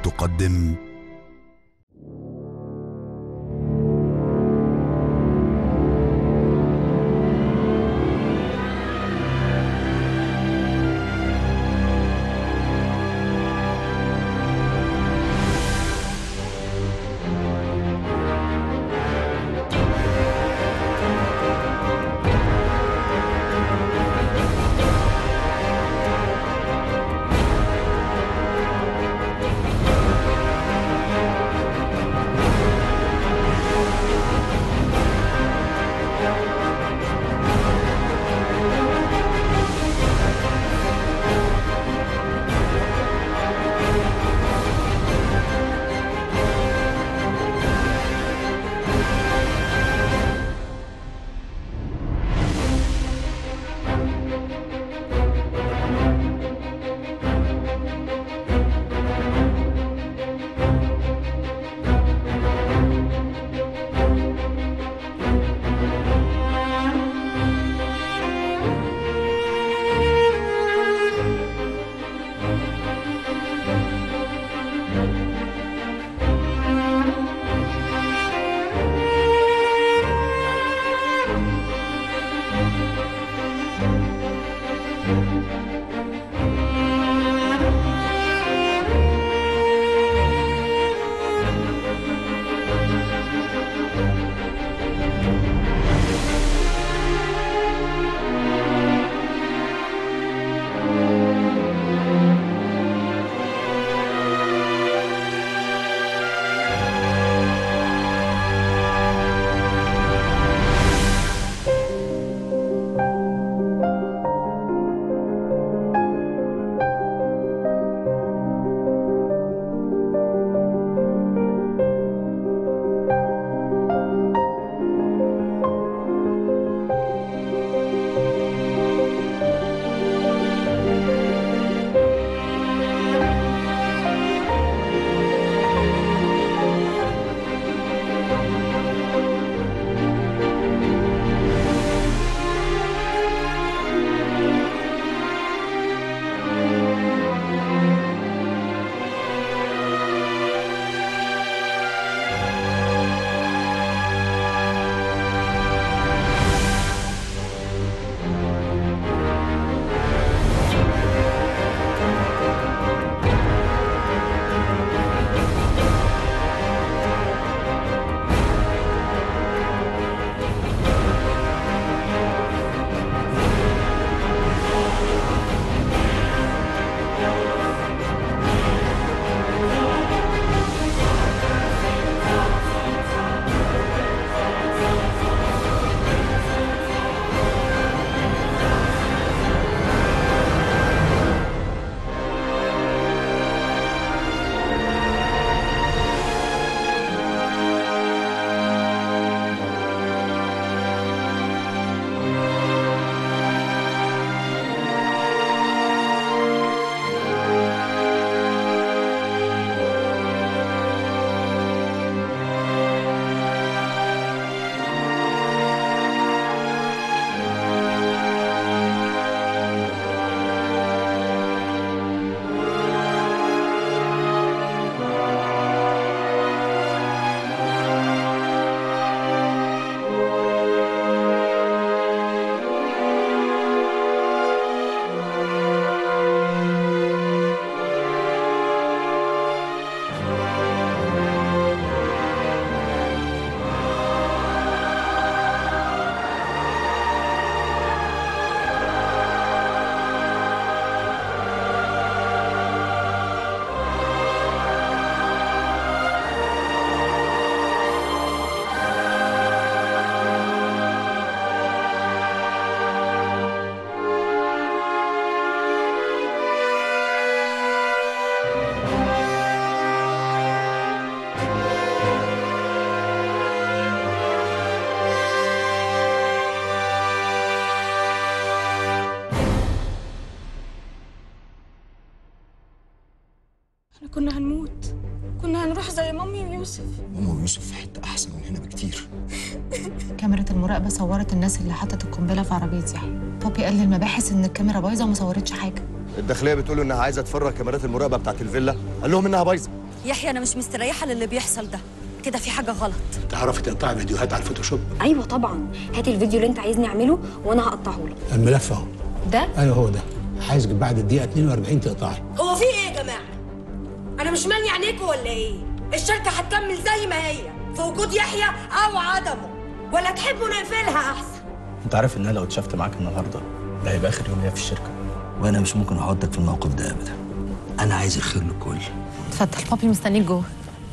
تقدم احنا كنا هنموت، كنا هنروح زي مامي ويوسف. ماما ويوسف في حته احسن من هنا بكتير. كاميرا المراقبه صورت الناس اللي حطت القنبله في عربيه يحيى. بابي قال للمباحث ان الكاميرا بايظه وما صورتش حاجه. الداخليه بتقول انها عايزه تفرغ كاميرات المراقبه بتاعت الفيلا، قال لهم انها بايظه. يحيى انا مش مستريحه للي بيحصل ده، كده في حاجه غلط. تعرفي تقطعي فيديوهات على الفوتوشوب؟ ايوه طبعا، هاتي الفيديو اللي انت عايزني اعمله وانا هقطعه لك. الملف اهو. ده؟ ايوه هو ده. عايزك بعد الدقيقه 42 تقطعي. هو في ايه يا جماعه؟ انا مش مالي عينيكوا ولا ايه؟ الشركه هتكمل زي ما هي في وجود يحيى او عدمه، ولا تحبوا نقفلها احسن؟ انت عارف ان انا لو اتشافت معاك النهارده ده هيبقى اخر يوم ليا في الشركه. وانا مش ممكن احطك في الموقف ده ابدا. انا عايز الخير للكل. اتفضل، بابي مستنيك جوه.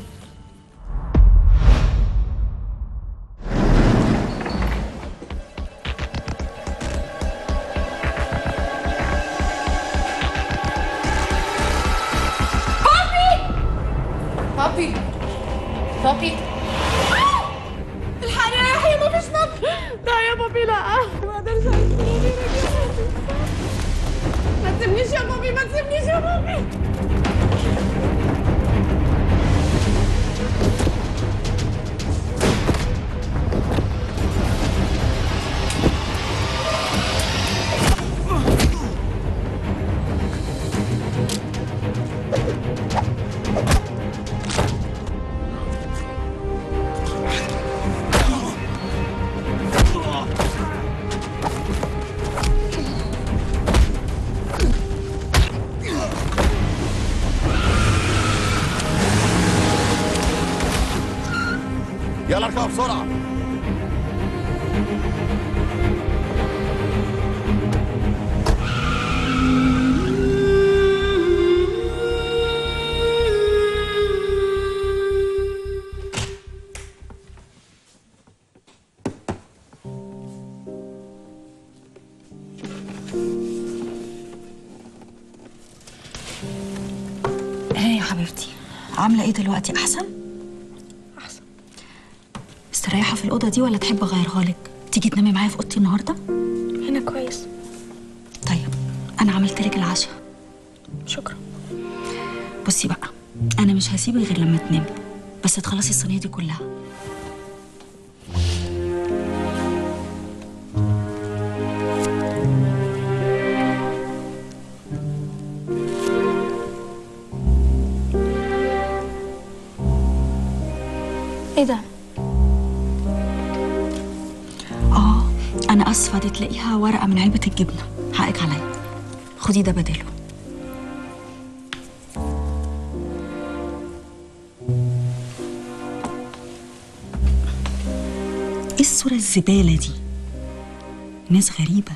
بابي بابي الحقني يا يحيى، مفيش نبض. لا يا بابي، لا ما اقدرش اعيش من غيرك يا بابي. ما تسيبنيش يا بابي، ما تسيبنيش يا بابي. يلا اركبوا بسرعه. ايه يا حبيبتي، عامله ايه دلوقتي؟ احسن؟ مستريحه في الاوضه دي ولا تحب اغيرها لك؟ تيجي تنامي معايا في اوضتي النهارده؟ هنا كويس. طيب انا عملت لك العشاء. شكرا. بصي بقى، انا مش هسيبك غير لما تنامي، بس تخلصي الصينيه دي كلها. ايه ده؟ انا اسفه، دي تلاقيها ورقه من علبه الجبنه، حقك عليا. خدي ده بداله. ايه الصوره الزباله دي؟ ناس غريبه.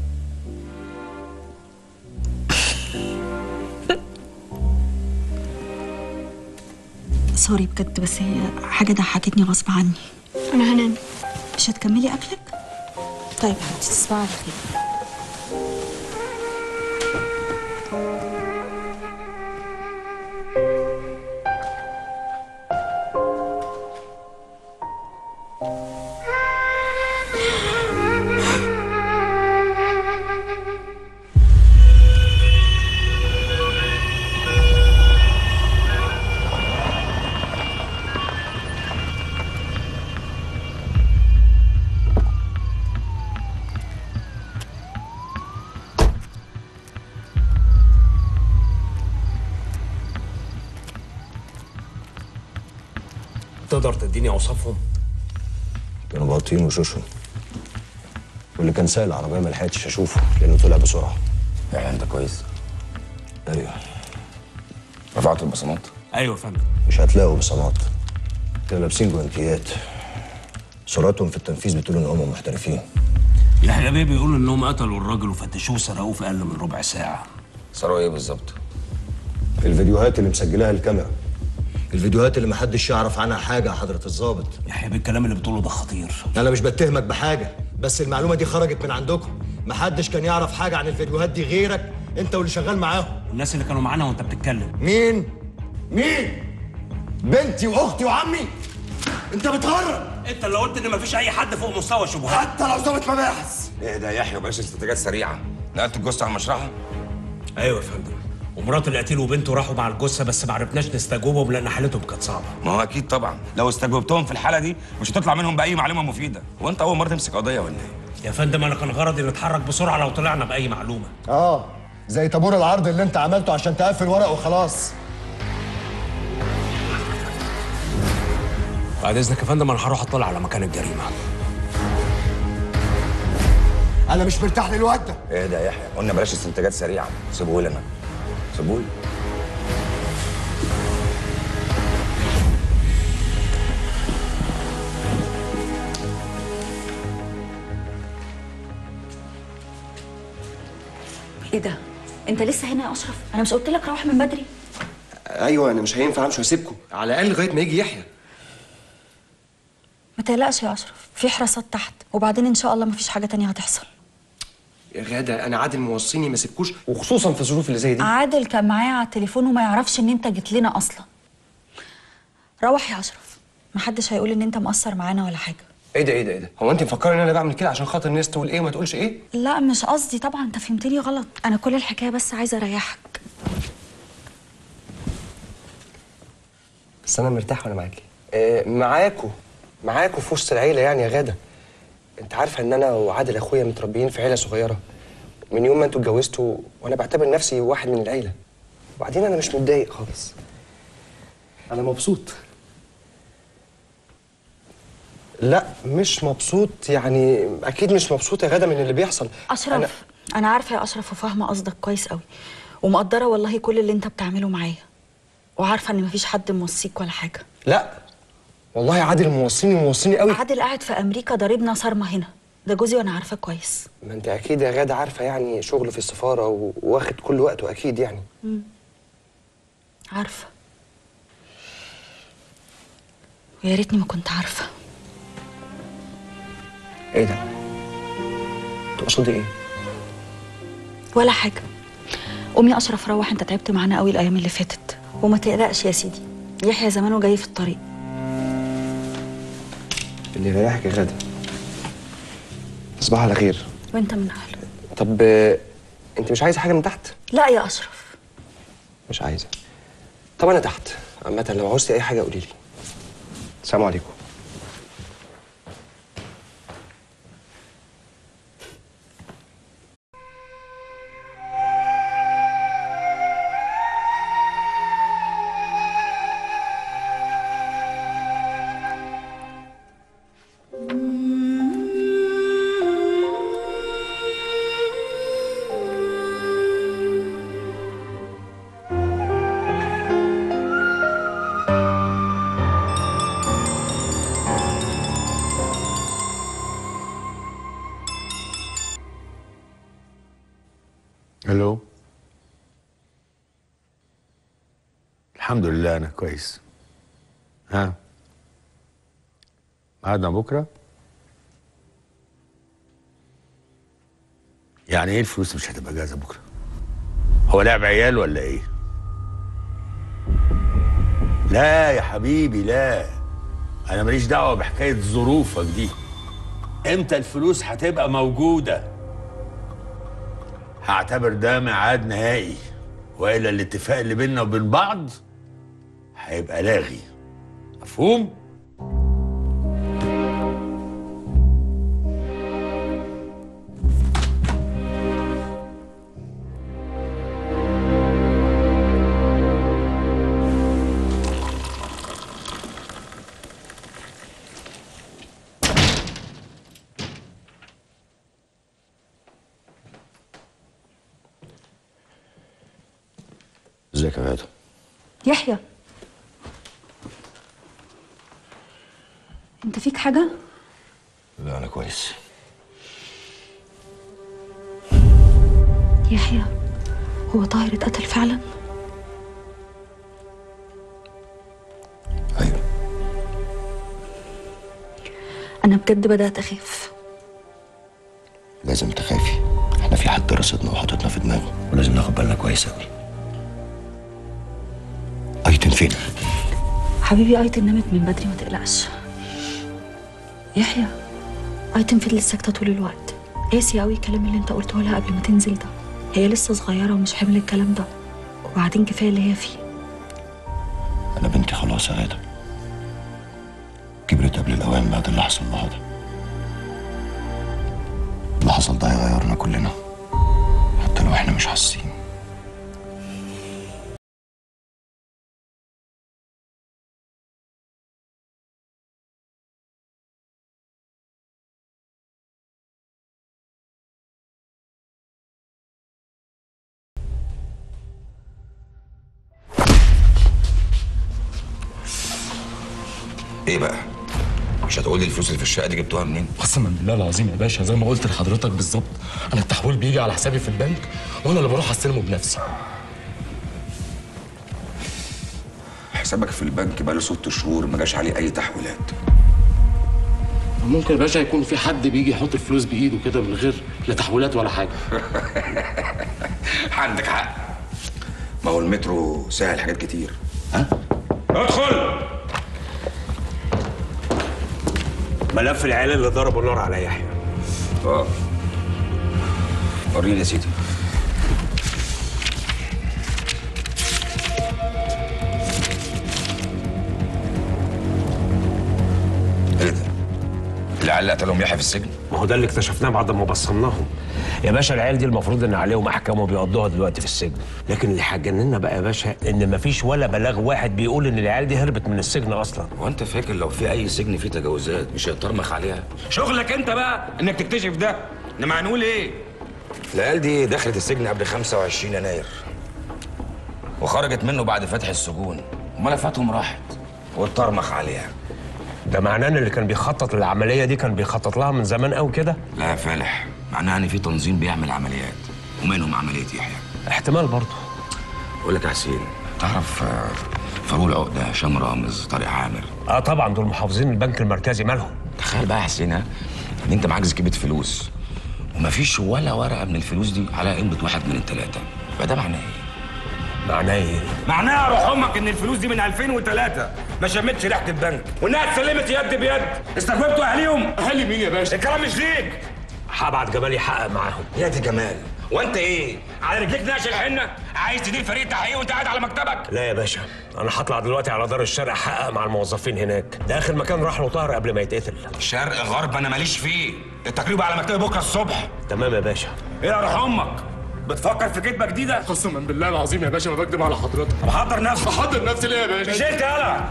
سوري بجد، بس هي حاجه ضحكتني غصب عني. انا هنام. مش هتكملي اكلك؟ طيب حبيبتي، تصبحي على خير. تقدر تديني اوصافهم؟ كانوا باطين وشوشهم، واللي كان سايق العربيه ما لحقتش اشوفه لانه طلع بسرعه. يعني انت كويس؟ ايوه. رفعت البصمات؟ ايوه يا فندم. مش هتلاقوا بصمات، كانوا لابسين جوانتيات. سرعتهم في التنفيذ بتقول ان هم محترفين. يحيى بيه بيقولوا انهم قتلوا الراجل وفتشوه وسرقوه في اقل من ربع ساعه. سرقوا ايه بالظبط؟ الفيديوهات اللي مسجلاها الكاميرا، الفيديوهات اللي محدش يعرف عنها حاجه يا حضره الضابط. يحيى بيه الكلام اللي بتقوله ده خطير. انا مش بتهمك بحاجه، بس المعلومه دي خرجت من عندكم. محدش كان يعرف حاجه عن الفيديوهات دي غيرك انت واللي شغال معاهم. والناس اللي كانوا معانا وانت بتتكلم. مين؟ بنتي واختي وعمي؟ انت بتهرب. انت اللي قلت ان مفيش اي حد فوق مستوى شبهات. حتى لو ظابط مباحث. ايه ده يا يحيى؟ بلاش استنتاجات سريعه. نقلت الجثه على المشرحه؟ ايوه يا فندم، ومرات القتيل وبنته راحوا مع الجثه، بس ما عرفناش نستجوبهم لان حالتهم كانت صعبه. ما هو اكيد طبعا، لو استجوبتهم في الحاله دي مش هتطلع منهم باي معلومه مفيده. وانت اول مره تمسك قضيه ولا ايه؟ يا فندم انا كان غرضي نتحرك بسرعه لو طلعنا باي معلومه. زي طابور العرض اللي انت عملته عشان تقفل ورق وخلاص. بعد اذنك يا فندم انا هروح اطلع على مكان الجريمه. انا مش مرتاح للواد ده. ايه ده يا يحيى؟ قلنا بلاش استنتاجات سريعه، سيبوه لنا. سيبوه لي. ايه ده؟ انت لسه هنا يا اشرف؟ انا مش قلت لك روح من بدري؟ ايوه انا مش هينفع امشي واسيبكم، على الاقل لغايه ما يجي يحيى. ما تقلقش يا اشرف، في حراسات تحت، وبعدين ان شاء الله مفيش حاجه تانية هتحصل. يا غاده انا عادل موصيني ما سيبكوش، وخصوصا في الظروف اللي زي دي. عادل كان معايا على التليفون وما يعرفش ان انت جيت لنا اصلا. روح يا اشرف، محدش هيقول ان انت مقصر معانا ولا حاجه. ايه ده؟ هو انت مفكره ان انا بعمل كده عشان خاطر الناس تقول ايه وما تقولش ايه؟ لا مش قصدي طبعا، انت فهمتني غلط. انا كل الحكايه بس عايزه اريحك. بس انا مرتاح وانا معاكي. معاكوا في وسط العيله يعني يا غاده. انت عارفه ان انا وعادل اخويا متربيين في عيله صغيره من يوم ما انتوا اتجوزتوا، وانا بعتبر نفسي واحد من العيله. وبعدين انا مش متضايق خالص، انا مبسوط. لا مش مبسوط، يعني اكيد مش مبسوط يا غاده من اللي بيحصل. اشرف انا عارفه يا اشرف وفاهمه قصدك كويس قوي، ومقدره والله كل اللي انت بتعمله معايا، وعارفه ان مفيش حد موصيك ولا حاجه. لا والله عادل موصيني قوي. عادل قاعد في امريكا ضاربنا صارمه هنا، ده جوزي وانا عارفه كويس. ما انت اكيد يا غاده عارفه يعني شغله في السفاره واخد كل وقته اكيد يعني. عارفه، ويا ريتني ما كنت عارفه. ايه ده؟ تقصدي ايه؟ ولا حاجه. قوم يا اشرف روح، انت تعبت معانا قوي الايام اللي فاتت. وما تقلقش يا سيدي، يحيى زمانه جاي في الطريق. اللي يريحك يا غاده. تصبح على خير. وانت من اهله. طب انت مش عايزه حاجه من تحت؟ لا يا اشرف مش عايزه. طب انا تحت عامه، لو عوزتي اي حاجه قولي لي. السلام عليكم. الو. الحمد لله انا كويس. ها قعدنا بكره؟ يعني ايه الفلوس مش هتبقى جاهزه بكره؟ هو لعب عيال ولا ايه؟ لا يا حبيبي لا، انا ماليش دعوه بحكايه ظروفك دي. امتى الفلوس هتبقى موجوده؟ هعتبر ده ميعاد نهائي، والا الاتفاق اللي بيننا وبين بعض هيبقى لاغي. مفهوم؟ ازيك يا غاده؟ يحيى، انت فيك حاجه؟ لا انا كويس. يحيى، هو طاهر اتقتل فعلا؟ ايوه. انا بجد بدات اخاف. لازم تخافي، احنا في حد رصدنا وحاططنا في دماغه، ولازم ناخد بالنا كويس قوي. ايتن فين؟ حبيبي ايتن نامت من بدري، ما تقلقش. يحيى، ايتن فضلت ساكته طول الوقت، قاسي قوي الكلام اللي انت قلته لها قبل ما تنزل ده. هي لسه صغيره ومش حمل الكلام ده، وبعدين كفايه اللي هي فيه. انا بنتي خلاص يا غاده، كبرت قبل الاوان بعد اللي حصل لها ده. اللي حصل ده هيغيرنا كلنا حتى لو احنا مش حاسين. ايه بقى؟ مش هتقول لي الفلوس اللي في الشقه دي جبتوها منين؟ قسما بالله العظيم يا باشا زي ما قلت لحضرتك بالظبط، انا التحويل بيجي على حسابي في البنك وانا اللي بروح استلمه بنفسي. حسابك في البنك بقاله 6 شهور ما جاش عليه اي تحويلات. ممكن يا باشا يكون في حد بيجي يحط الفلوس بايده كده من غير لا تحويلات ولا حاجه. عندك حق. ما هو المترو سهل حاجات كتير. ها؟ ادخل. ملف العيال اللي ضربوا نار على يحيى. وريني يا سيدي. ايه ده؟ العيال اللي قتلهم يحيى في السجن؟ ما هو ده اللي اكتشفناه بعد ما بصمناهم. يا باشا العيال دي المفروض ان عليهم احكام وبيقضوها دلوقتي في السجن، لكن اللي هيجننا بقى يا باشا ان مفيش ولا بلاغ واحد بيقول ان العيال دي هربت من السجن اصلا. هو انت فاكر لو في اي سجن فيه تجاوزات مش هيترمخ عليها؟ شغلك انت بقى انك تكتشف ده. انما هنقول ايه؟ العيال دي دخلت السجن قبل 25 يناير وخرجت منه بعد فتح السجون، وملفاتهم راحت واترمخ عليها. ده معناه ان اللي كان بيخطط للعمليه دي كان بيخطط لها من زمان قوي كده؟ لا يا فالح، معناها ان في تنظيم بيعمل عمليات ومنهم عمليه يحيى. احتمال برضه. بقول لك يا حسين، تعرف فاروق العقده، هشام رامز، طارق عامر؟ طبعا دول محافظين البنك المركزي، مالهم؟ تخيل بقى يا حسين ان انت معاك زكيبه فلوس ومفيش ولا ورقه من الفلوس دي على قيمه واحد من الثلاثه، فده معناه ايه؟ معناه ايه؟ معناها روح امك ان الفلوس دي من 2003 ما شمتش ريحه البنك، وانها اتسلمت يد بيد. استجوبتوا اهاليهم؟ اهالي مين يا باشا؟ الكلام مش ليك. هبعت جمال يحقق معاهم. يا دي جمال، وانت ايه؟ على رجليك نقش الحنه؟ عايز تدير فريق تحقيق وانت قاعد على مكتبك؟ لا يا باشا، انا هطلع دلوقتي على دار الشرق احقق مع الموظفين هناك، ده اخر مكان راح له طاهر قبل ما يتقتل. شرق غرب انا ماليش فيه، التقريب على مكتبي بكره الصبح. تمام يا باشا. ايه يا روح امك؟ بتفكر في كدبه جديده؟ قسما بالله العظيم يا باشا ما بكدب على حضرتك. طب حضر نفسك. بحضر نفسي ليه يا باشا؟ مش انت يالا.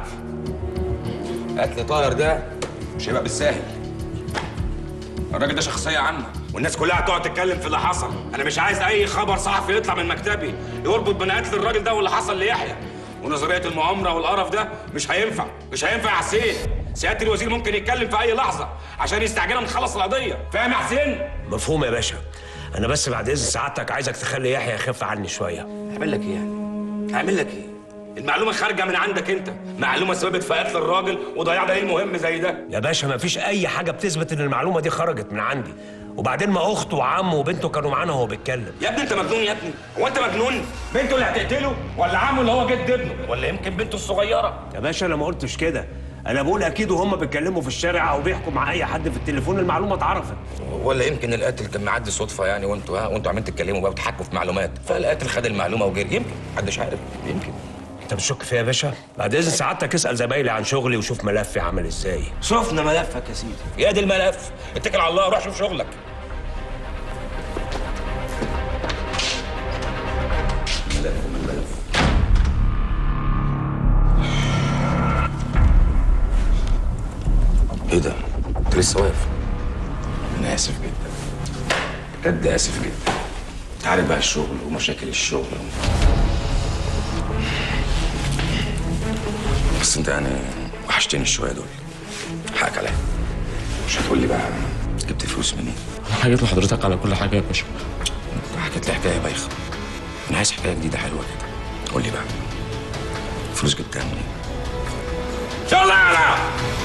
قتل طاهر ده مش هيبقى بالساهل. الراجل ده شخصيه عامه والناس كلها هتقعد تتكلم في اللي حصل. انا مش عايز اي خبر صحفي يطلع من مكتبي يربط بين قتل الراجل ده واللي حصل ليحيى. ونظريه المؤامره والقرف ده مش هينفع، مش هينفع يا حسين. سياده الوزير ممكن يتكلم في اي لحظه عشان يستعجلها نخلص القضيه، فاهم يا حسين؟ مفهوم يا باشا. انا بس بعد اذن سعادتك عايزك تخلي يحيى يخف عني شويه. اعمل لك ايه يعني؟ اعمل لك ايه؟ المعلومه خارجه من عندك انت، معلومه سببت في قتل الراجل وضياع دليل مهم زي ده. يا باشا مفيش اي حاجه بتثبت ان المعلومه دي خرجت من عندي، وبعدين ما اخته وعمه وبنته كانوا معانا وهو بيتكلم. يا ابني انت مجنون يا ابني، هو انت مجنون؟ بنته اللي هتقتله ولا عمه اللي هو جد ابنه ولا يمكن بنته الصغيره؟ يا باشا انا ما قلتش كده، انا بقول اكيد وهم بيتكلموا في الشارع او بيحكوا مع اي حد في التليفون المعلومه اتعرفت. ولا يمكن القاتل كان معدي صدفه يعني، وانتوا عمالين تتكلموا بقى وتحكوا في معلومات، فالقاتل خد المعلومه وجري، يمكن محدش عارف، يمكن. انت بتشك فيا يا باشا؟ بعد اذن سعادتك اسال زمايلي عن شغلي وشوف ملفي عامل ازاي. شفنا ملفك يا سيدي، يا دي الملف، اتكل على الله روح شوف شغلك. ملف. ايه ده؟ انت لسه واقف؟ انا اسف جدا، بجد اسف جدا. انت عارف بقى الشغل ومشاكل الشغل بس انت يعني وحشتني شويه دول. حقك عليا. مش هتقول لي بقى جبت الفلوس منين؟ حكيت لحضرتك على كل حاجه يا باشا. حكيت لي حكايه بايخه، انا عايز حكايه جديده حلوه كده. قول لي بقى الفلوس جبتها منين؟ يلا يلا.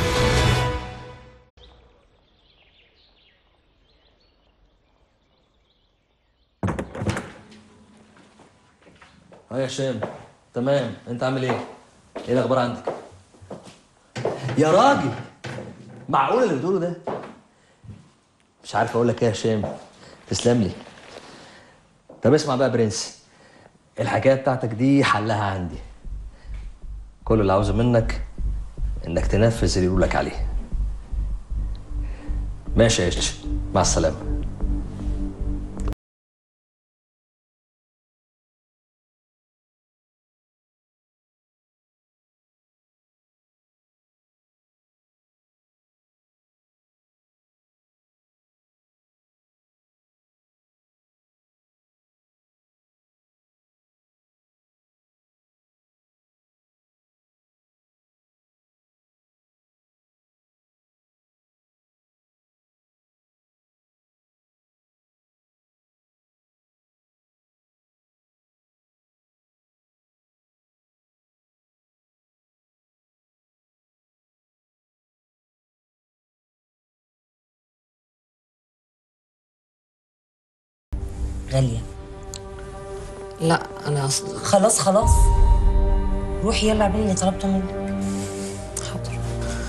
يا هشام، تمام. انت عامل ايه؟ ايه الاخبار عندك؟ يا راجل معقول اللي بتقوله ده؟ مش عارف اقول لك ايه يا هشام، تسلم لي. طب اسمع بقى يا برنس، الحكايه بتاعتك دي حلها عندي. كل اللي عاوزه منك انك تنفذ اللي يقول لك عليه. ماشي يا قشطه، مع السلامه. غاليه. لا انا اصلا خلاص روحي يلا اعملي اللي طلبته منك. حاضر.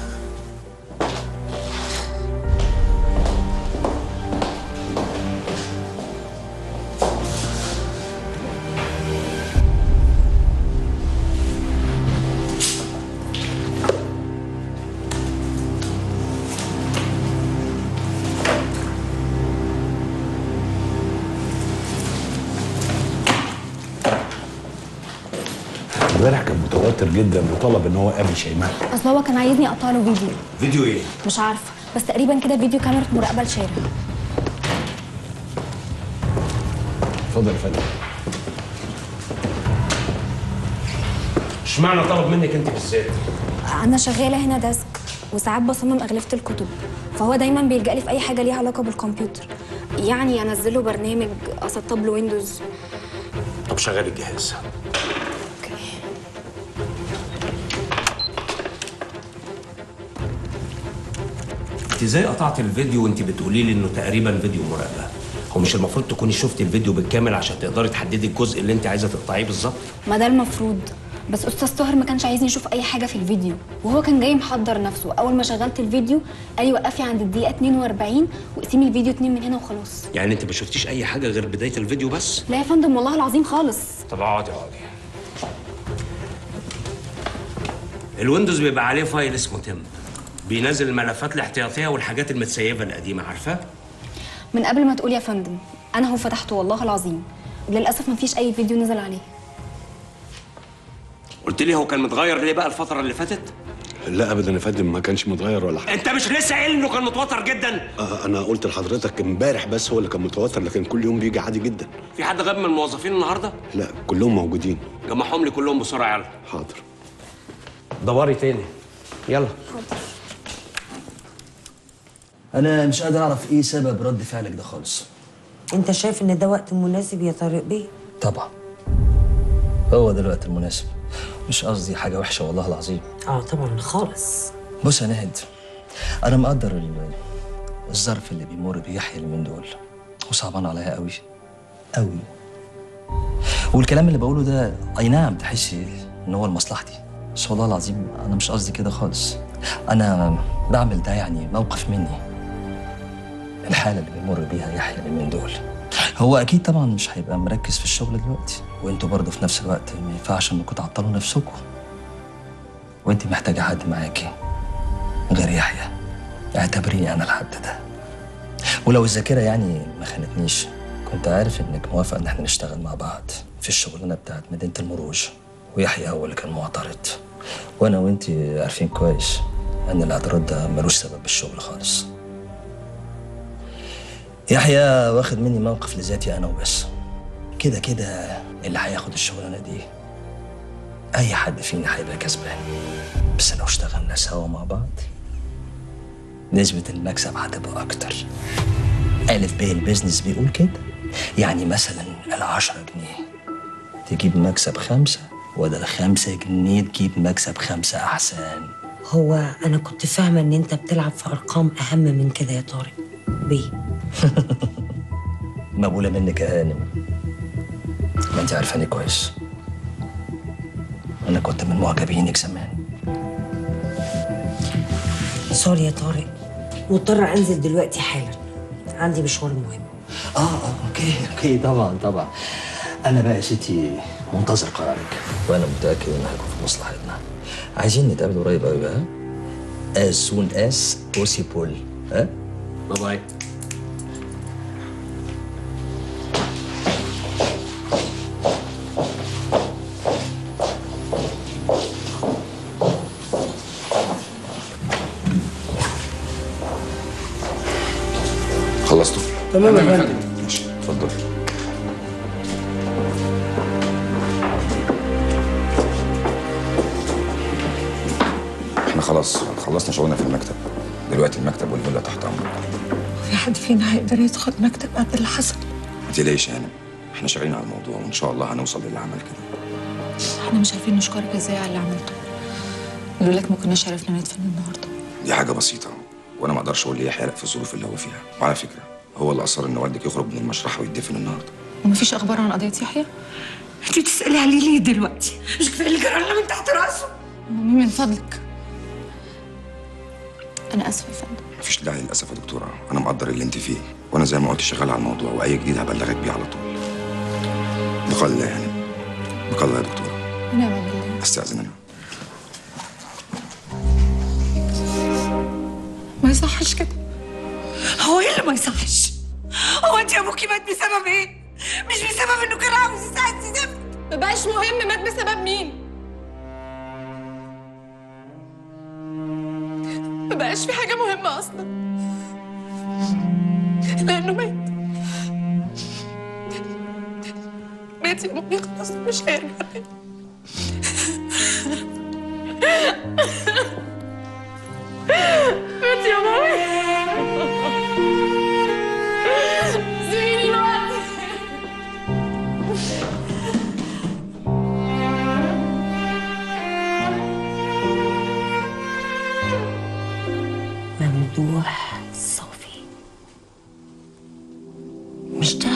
امبارح كان متوتر جدا وطلب ان هو يقابل شيماء. اصل هو كان عايزني اقطع له فيديو. فيديو ايه؟ مش عارفه، بس تقريبا كده فيديو كاميرا مراقبه لشارع. اتفضل يا فندم. اشمعنى طلب منك انت بالذات؟ انا شغاله هنا ديسك وساعات بصمم اغلفه الكتب، فهو دايما بيلجأ لي في اي حاجه ليها علاقه بالكمبيوتر، يعني انزل له برنامج، اسطب له ويندوز. طب شغال الجهاز. انت ازاي قطعت الفيديو وانت بتقولي لي انه تقريبا فيديو مراقبه؟ هو مش المفروض تكوني شفتي الفيديو بالكامل عشان تقدري تحددي الجزء اللي انت عايزه تقطعيه بالظبط؟ ما ده المفروض، بس استاذ طاهر ما كانش عايزني اشوف اي حاجه في الفيديو، وهو كان جاي محضر نفسه. اول ما شغلت الفيديو قال لي وقفي عند الدقيقه 42 واقسمي الفيديو 2 من هنا وخلاص. يعني انت ما شفتيش اي حاجه غير بدايه الفيديو بس؟ لا يا فندم والله العظيم خالص. طب اقعدي. الويندوز بيبقى عليه فايل اسمه تم، بينزل الملفات الاحتياطيه والحاجات المتسيبه القديمه، عارفاه؟ من قبل ما تقول يا فندم انا هو فتحته والله العظيم، للاسف ما فيش اي فيديو نزل عليه. قلت لي هو كان متغير ليه بقى الفتره اللي فاتت؟ لا ابدا يا فندم، ما كانش متغير ولا حاجه. انت مش لسه قايل انه كان متوتر جدا؟ انا قلت لحضرتك امبارح بس هو اللي كان متوتر، لكن كل يوم بيجي عادي جدا. في حد غاب من الموظفين النهارده؟ لا كلهم موجودين. جمعهم لي كلهم بسرعه يلا. حاضر. دوري تاني يلا. حاضر. انا مش قادر اعرف ايه سبب رد فعلك ده خالص. انت شايف ان ده وقت مناسب يا طارق بيه؟ طبعا هو ده الوقت المناسب، مش قصدي حاجه وحشه والله العظيم. طبعا خالص. بص يا ناهد، انا مقدر الظرف اللي بيمر بيه يحيى اليومين دول، وصعبان عليا قوي قوي، والكلام اللي بقوله ده اي نعم تحسي ان هو لمصلحتي، بس والله العظيم انا مش قصدي كده خالص. انا بعمل ده يعني موقف مني. الحاله اللي بيمر بيها يحيى اليومين دول، هو اكيد طبعا مش هيبقى مركز في الشغل دلوقتي، وانتوا برضه في نفس الوقت ما ينفعش انكم تعطلوا نفسكم، وانت محتاجه حد معاكي غير يحيى. اعتبريني انا الحد ده، ولو الذاكره يعني ما خانتنيش كنت عارف انك موافق ان احنا نشتغل مع بعض في الشغلانه بتاعت مدينه المروج، ويحيى هو اللي كان معترض، وانا وانت عارفين كويس ان الاعتراض ده ملوش سبب بالشغل خالص. يحيى واخد مني موقف لذاتي انا وبس، كده كده اللي هياخد الشغلانه دي اي حد فينا هيبقى كسبان، بس لو اشتغلنا سوا مع بعض نسبه المكسب هتبقى اكتر. الف ب البيزنس بيقول كده، يعني مثلا ال10 جنيه تجيب مكسب 5، وده ال5 جنيه تجيب مكسب 5 احسن. هو انا كنت فاهمه ان انت بتلعب في ارقام اهم من كده يا طارق بيه. مقبوله منك يا هانم، ما انت عارفاني كويس، انا كنت من معجبينك زمان. سوري يا طارق، مضطره انزل دلوقتي حالا، عندي مشوار مهم. اوكي طبعا. انا بقى يا ستي منتظر قرارك، وانا متاكد انه هيكون في مصلحتنا. عايزين نتقابل قريب قوي بقى، as soon as possible. ها باي باي. خلصتوا؟ تمام يا فندم. ماشي اتفضل. احنا خلاص خلصنا شغلنا في المكتب، دلوقتي المكتب والفيلا تحت امرك. في حد فينا هيقدر يدخل مكتب بعد اللي حصل؟ ما تقلقيش يا هانم، احنا شغالين على الموضوع وان شاء الله هنوصل للي عمل كده. احنا مش عارفين نشكرك ازاي على اللي عملته، لولاك ما كناش عرفنا ندفن النهارده. دي حاجه بسيطه، وانا ما اقدرش اقول ليه يحرق في الظروف اللي هو فيها. وعلى فكره هو اللي اصر ان والدك يخرج من المشرحه ويدفن النهارده. ومفيش اخبار عن قضيه يحيى؟ انت بتسالي عليه ليه دلوقتي؟ مش كفايه اللي جرى لنا من تحت راسه؟ مامي من فضلك، انا اسفه يا فندم. مفيش داعي للاسف يا دكتوره، انا مقدر اللي انت فيه، وانا زي ما قلت شغال على الموضوع، واي جديد هبلغك بيه على طول. بقال الله يعني، بقال الله يا دكتوره. ونعم بالله. استاذن انا. ما يصحش كده. هو ايه اللي ما يصحش؟ هو انت ابوكي مات بسبب ايه؟ مش بسبب انه كان عاوز يساعد سي زفت. مبقاش مهم مات بسبب مين. مبقاش في حاجة مهمة أصلا، لأنه مات. مات يا مامي، خلاص مش هيرجع تاني. مات يا مامي. سيبيني دلوقتي. ممدوح صافي، مش ده؟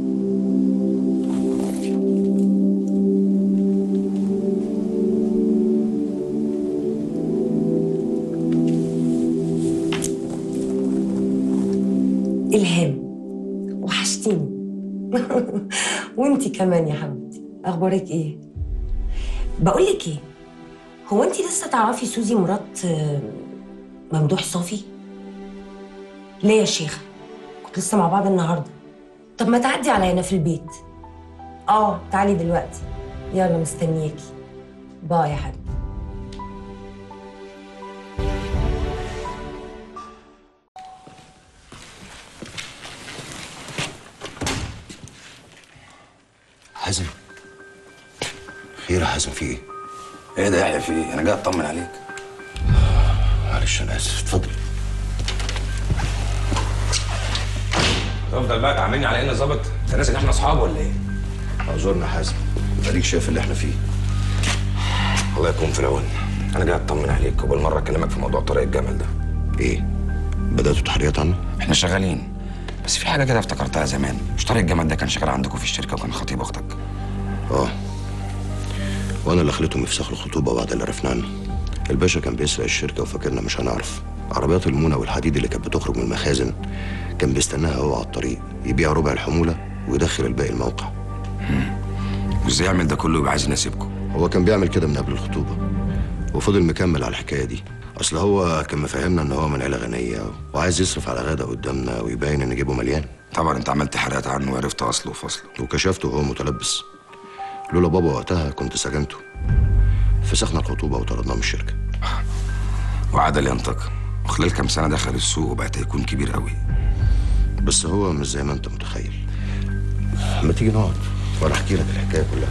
إلهام، وحشتيني. وانتي كمان يا حبيبتي، اخبارك ايه؟ بقولك ايه، هو انتي لسه تعرفي سوزي مرات ممدوح صافي؟ ليه يا شيخة؟ كنت لسه مع بعض النهارده. طب ما تعدي عليا في البيت. تعالي دلوقتي. يلا مستنياكي. باي يا حبيبي. حازم، خير يا حازم، في ايه؟ ايه ده يا يحيى، في ايه؟ انا جاي اطمن عليك. معلش انا اسف، اتفضل. تفضل بقى تعاملني على اني ظابط؟ انت ناسي ان احنا اصحاب ولا ايه؟ اعذرنا حازم، اديك شايف اللي احنا فيه. الله يكون في العون. انا جاي اطمن عليك، وبالمره اكلمك في موضوع طارق الجمل ده. ايه؟ بداتوا تحريات عنه؟ احنا شغالين، بس في حاجه كده افتكرتها زمان. مش طارق الجمل ده كان شغال عندكم في الشركه وكان خطيب اختك؟ وانا اللي خليتهم يفسخوا الخطوبه بعد اللي عرفنا عنه. الباشا كان بيسرق الشركه وفاكرنا مش هنعرف. عربيات المونه والحديد اللي كانت بتخرج من المخازن كان بيستناها هو على الطريق، يبيع ربع الحموله ويدخل الباقي الموقع. وازاي يعمل ده كله يبقى عايز يناسبكم؟ هو كان بيعمل كده من قبل الخطوبه، وفضل مكمل على الحكايه دي. اصل هو كان مفهمنا ان هو من عيله غنيه وعايز يصرف على غدا قدامنا ويبين ان جيبه مليان. طبعا انت عملت حرقات عنه وعرفت اصله وفصله وكشفته وهو متلبس. لولا بابا وقتها كنت سجنته. فسخنا الخطوبه وطردناه من الشركه. وعدل ينطق، وخلال كام سنه دخل السوق وبقى هيكون كبير قوي. بس هو مش زي ما انت متخيل. ما تيجي نقعد وانا احكي لك الحكايه كلها.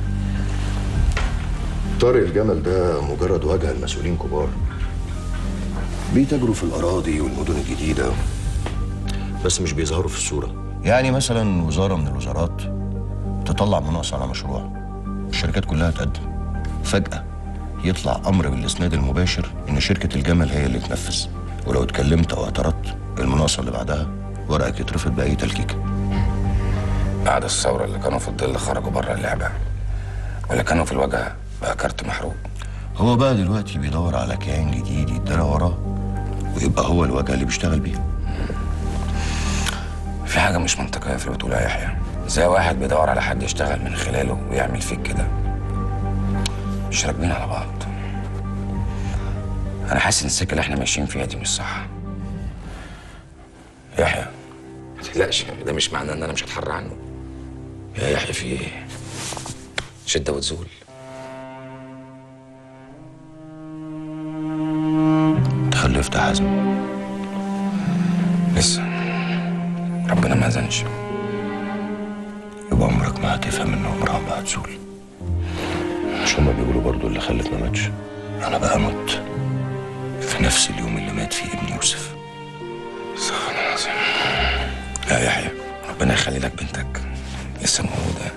طارق الجمل ده مجرد واجهه لمسؤولين كبار بيتاجروا في الاراضي والمدن الجديده، بس مش بيظهروا في الصوره. يعني مثلا وزاره من الوزارات تطلع مناقصه على مشروع، الشركات كلها تقدم، فجاه يطلع امر بالاسناد المباشر ان شركه الجمل هي اللي تنفذ، ولو اتكلمت او اعترضت المناقصه اللي بعدها ورقك يترفض باي تلكيكه. بعد الثوره اللي كانوا في الظل خرجوا بره اللعبه، واللي كانوا في الواجهه بقى كارت محروق. هو بقى دلوقتي بيدور على كيان جديد يتدرى وراه ويبقى هو الواجهه اللي بيشتغل بيها. في حاجه مش منطقيه في اللي بتقولها يا يحيى. زي واحد بيدور على حد يشتغل من خلاله ويعمل فيك كده. مش راكبين على بعض. انا حاسس ان السكه اللي احنا ماشيين فيها دي مش صح. يحيى ما تقلقش، ده مش معناه ان انا مش هتحرى عنه. يا يحيى في ايه؟ شده وتزول. تخلفت يا حازم؟ لسه ربنا ما اذنش. يبقى عمرك ما هتفهم ان عمرها ما هتزول. مش هما بيقولوا برضو اللي خلف ما ماتش؟ انا بقى مت في نفس اليوم اللي مات فيه ابن يوسف. استغفر الله العظيم. لا يا يحيى، ربنا يخلي لك بنتك لسه موجوده.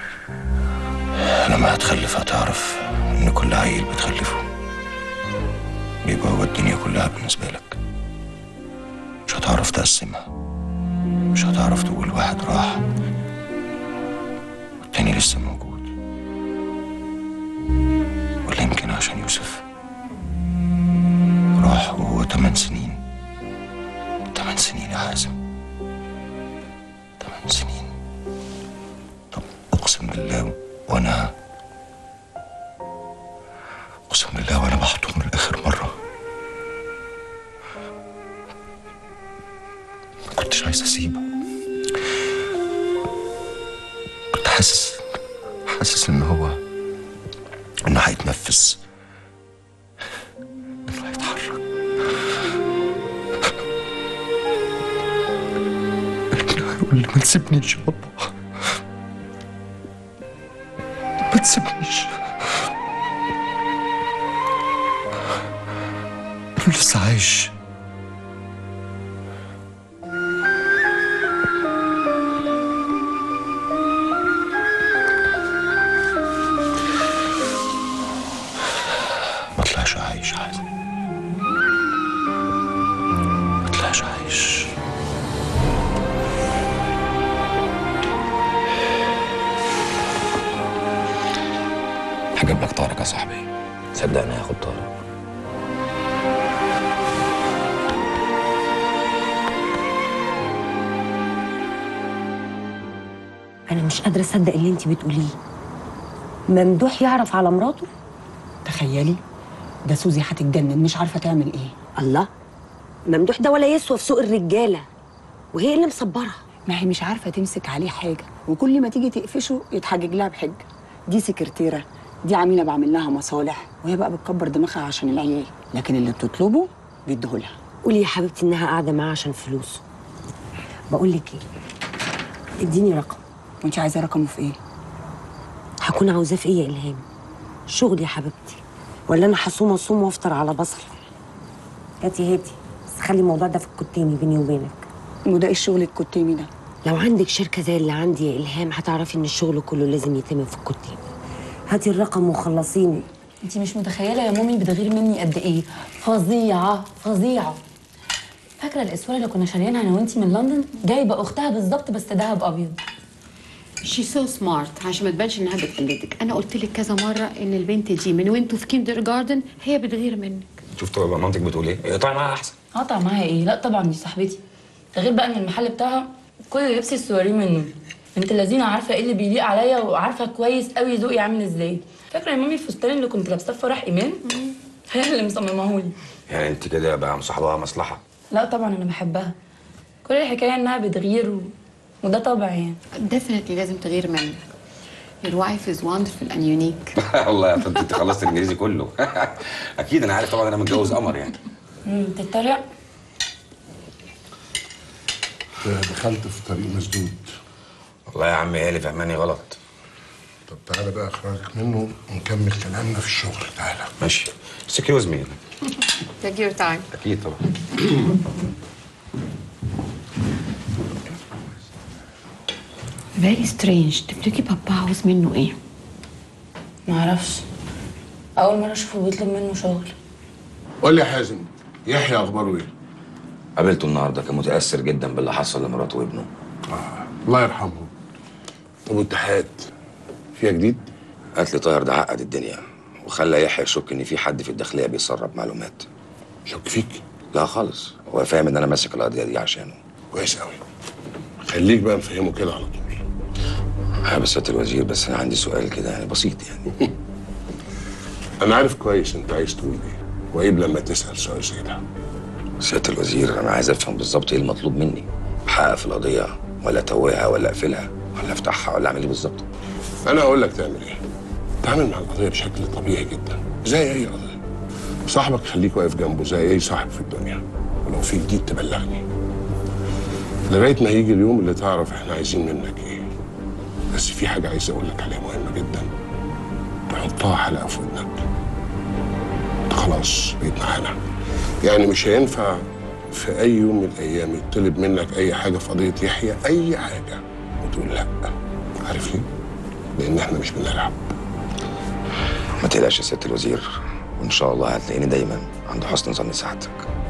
لما هتخلف هتعرف ان كل عيل بتخلفه بيبقى هو الدنيا كلها بالنسبه لك. مش هتعرف تقسمها، مش هتعرف تقول واحد راح التاني لسه موجود، ولا يمكن عشان يوسف راح وهو 8 سنين. 8 سنين يا حازم، 8 سنين. طب اقسم بالله وانا محطوم لاخر مره. ما كنتش عايز اسيبه، كنت حاسس انه هيتنفس، انه هيتحرك، انه هيقول لي ما تسيبنيش يا بابا، ما تسيبنيش. أنا لسه عايش. ما طلعش عايش حازم، ما طلعش عايش. هجيب لك طارق يا صاحبي، صدقني هاخد طارق. انا مش قادره اصدق اللي انت بتقوليه. ممدوح يعرف على مراته؟ تخيلي، ده سوزي هتتجنن، مش عارفه تعمل ايه. الله، ممدوح ده ولا يسوى في سوق الرجاله، وهي اللي مصبرها. ما هي مش عارفه تمسك عليه حاجه، وكل ما تيجي تقفشه يتحجج لها بحجه. دي سكرتيره، دي عميله بعمل لها مصالح، وهي بقى بتكبر دماغها عشان العيال، لكن اللي بتطلبه بيديهولها. قولي يا حبيبتي انها قاعده معاه عشان فلوسه. بقول لك ايه، اديني رقم. وانت عايزه رقمه في ايه؟ هكون عاوزاه في ايه يا الهام؟ شغل يا حبيبتي، ولا انا هصوم اصوم وافطر على بصل؟ هاتي بس خلي الموضوع ده في الكتيمي بيني وبينك. وده ايه الشغل الكتيمي ده؟ لو عندك شركه زي اللي عندي يا الهام هتعرفي ان الشغل كله لازم يتم في الكتيمي. هاتي الرقم وخلصيني. انت مش متخيله يا مامي بتغير مني قد ايه. فظيعه فظيعه. فاكره الاسوره اللي كنا شاريينها انا وانتي من لندن؟ جايبه اختها بالظبط بس دهب ابيض. شي سو سمارت عشان ما تبانش انها بتقلدك. انا قلت لك كذا مره ان البنت دي من وانتوا في كيندر جاردن هي بتغير منك. شفتوا بقى مامتك بتقول ايه؟ اقطعي معاها احسن. اقطع معاها ايه؟ لا طبعا دي صاحبتي. ده غير بقى ان المحل بتاعها كل لبسي الصوريه منه. بنت اللذينه عارفه ايه اللي بيليق عليا وعارفه كويس قوي ذوقي عامل ازاي. فاكره يا مامي الفستان اللي كنت لابساه في فرح ايمان؟ هي اللي مصمماهولي. يعني انت كده بقى مصاحبها مصلحه؟ لا طبعا انا بحبها. كل الحكايه انها بتغير وده طبع يعني. ديفنتلي لازم تغير منك. Your wife is wonderful and unique. والله يا طنط انت خلصت الانجليزي كله. اكيد انا عارف طبعا انا متجوز قمر يعني. تتريق؟ دخلت في طريق مسدود. والله يا عم هي اللي فهماني غلط. طب تعالى بقى اخرجك منه ونكمل كلامنا في الشغل. تعالى. ماشي. سكيوز مي. Take your time. اكيد طبعا. Very strange. تفتكري بابا عاوز منه ايه؟ معرفش. اول مره اشوفه بيطلب منه شغل. قول لي يا حازم، يحيى اخباره ايه؟ قابلته النهارده، كان متاثر جدا باللي حصل لمراته وابنه. الله يرحمه. طب والتحقيقات فيها جديد؟ قالت لي طاهر ده عقد الدنيا وخلى يحيى يشك ان في حد في الداخليه بيسرب معلومات. شك فيك؟ لا خالص، هو فاهم ان انا ماسك القضيه دي عشانه. كويس قوي. خليك بقى مفهمه كده على طول. يا سيادة الوزير بس انا عندي سؤال كده يعني بسيط يعني. انا عارف كويس انت عايز تقول ايه، وعيب لما تسال سؤال زي ده. سيادة الوزير انا عايز افهم بالظبط ايه المطلوب مني. احقق في القضيه ولا اتوهها ولا اقفلها ولا افتحها ولا اعمل ايه بالظبط؟ انا اقول لك تعمل ايه. تعامل مع القضيه بشكل طبيعي جدا زي اي قضيه. صاحبك خليك واقف جنبه زي اي صاحب في الدنيا، ولو في جديد تبلغني لغايه ما هيجي اليوم اللي تعرف احنا عايزين منك ايه. بس في حاجه عايز اقول لك عليها مهمه جدا، تحطها حلقه في ودنك. انت خلاص بقيت معانا، يعني مش هينفع في اي يوم من الايام يطلب منك اي حاجه في قضيه يحيى، اي حاجه وتقول لا. عارف ليه؟ لان احنا مش بنلعب. ما تقلقش يا سيادة الوزير، وان شاء الله هتلاقيني دايما عند حسن ظن سعادتك.